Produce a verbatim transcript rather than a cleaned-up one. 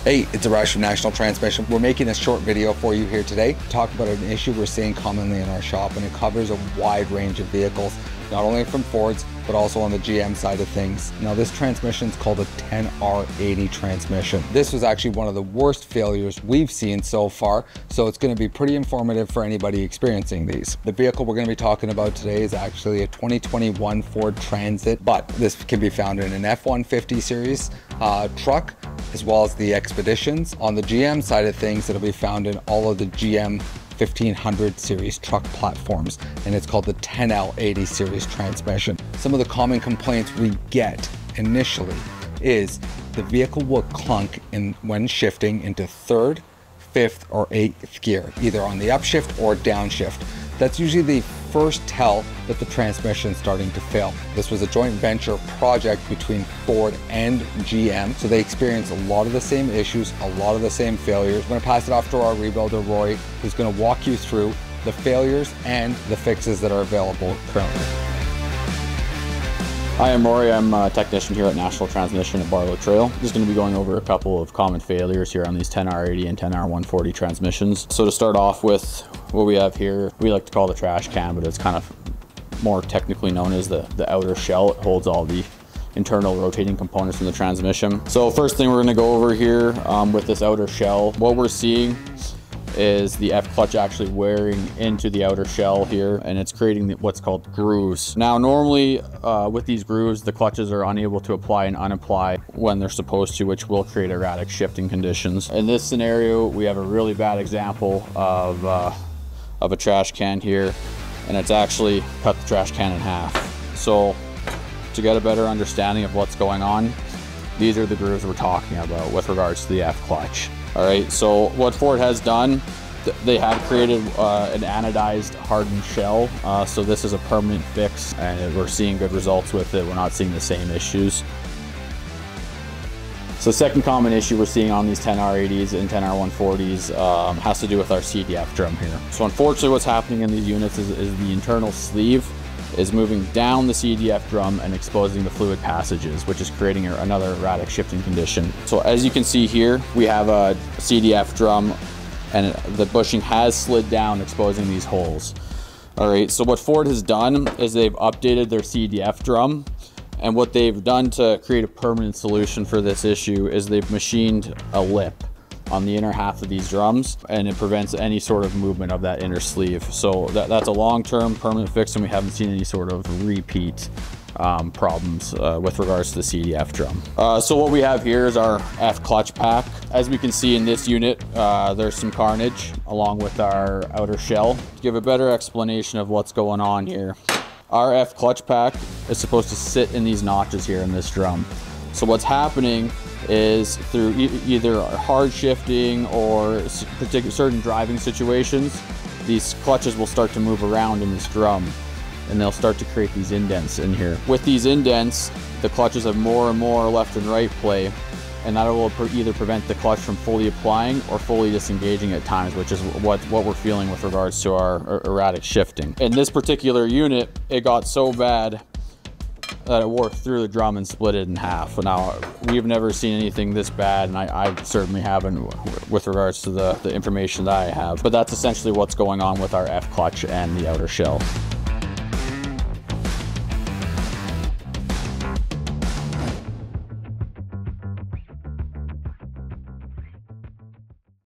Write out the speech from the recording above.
Hey, it's Erratic from National Transmission. We're making a short video for you here today to talk about an issue we're seeing commonly in our shop, and it covers a wide range of vehicles, not only from Fords, but also on the G M side of things. Now, this transmission is called a ten R eighty transmission. This was actually one of the worst failures we've seen so far, so it's going to be pretty informative for anybody experiencing these. The vehicle we're going to be talking about today is actually a twenty twenty-one Ford Transit, but this can be found in an F one fifty series uh, truck, as well as the Expeditions. On the G M side of things, it'll be found in all of the G M fifteen hundred series truck platforms, and it's called the ten L eighty series transmission. Some of the common complaints we get initially is the vehicle will clunk in when shifting into third, fifth, or eighth gear, either on the upshift or downshift. That's usually the first tell that the transmission is starting to fail. This was a joint venture project between Ford and G M, so they experienced a lot of the same issues, a lot of the same failures. I'm going to pass it off to our rebuilder, Roy, who's going to walk you through the failures and the fixes that are available currently. Hi, I'm Rory. I'm a technician here at National Transmission at Barlow Trail. Just going to be going over a couple of common failures here on these ten R eighty and ten R one forty transmissions. So to start off with, what we have here, we like to call the trash can, but it's kind of more technically known as the, the outer shell. It holds all the internal rotating components in the transmission. So first thing we're going to go over here um, with this outer shell, what we're seeing is the F clutch actually wearing into the outer shell here, and it's creating the, what's called grooves. Now normally uh, with these grooves, the clutches are unable to apply and unapply when they're supposed to, which will create erratic shifting conditions. In this scenario, we have a really bad example of, uh, of a trash can here, and it's actually cut the trash can in half. So to get a better understanding of what's going on, these are the grooves we're talking about with regards to the F clutch. All right, so what Ford has done, th they have created uh, an anodized hardened shell. Uh, so this is a permanent fix, and we're seeing good results with it. We're not seeing the same issues. So the second common issue we're seeing on these ten R eighties and ten R one forties um, has to do with our C D F drum here. So unfortunately what's happening in these units is, is the internal sleeve is moving down the C D F drum and exposing the fluid passages, which is creating a, another erratic shifting condition. So as you can see here, we have a C D F drum, and the bushing has slid down, exposing these holes. All right, so what Ford has done is they've updated their C D F drum, and what they've done to create a permanent solution for this issue is they've machined a lip on the inner half of these drums, and it prevents any sort of movement of that inner sleeve. So that, that's a long-term permanent fix, and we haven't seen any sort of repeat um, problems uh, with regards to the C D F drum. Uh, so what we have here is our F clutch pack. As we can see in this unit, uh, there's some carnage along with our outer shell. To give a better explanation of what's going on here, our F clutch pack is supposed to sit in these notches here in this drum. So what's happening is through e either hard shifting or particular certain driving situations, these clutches will start to move around in this drum, and they'll start to create these indents in here. With these indents, the clutches have more and more left and right play, and that will either prevent the clutch from fully applying or fully disengaging at times, which is what, what we're feeling with regards to our er erratic shifting. In this particular unit, it got so bad that it wore through the drum and split it in half. Now, we've never seen anything this bad, and I, I certainly haven't with regards to the, the information that I have. But that's essentially what's going on with our F clutch and the outer shell.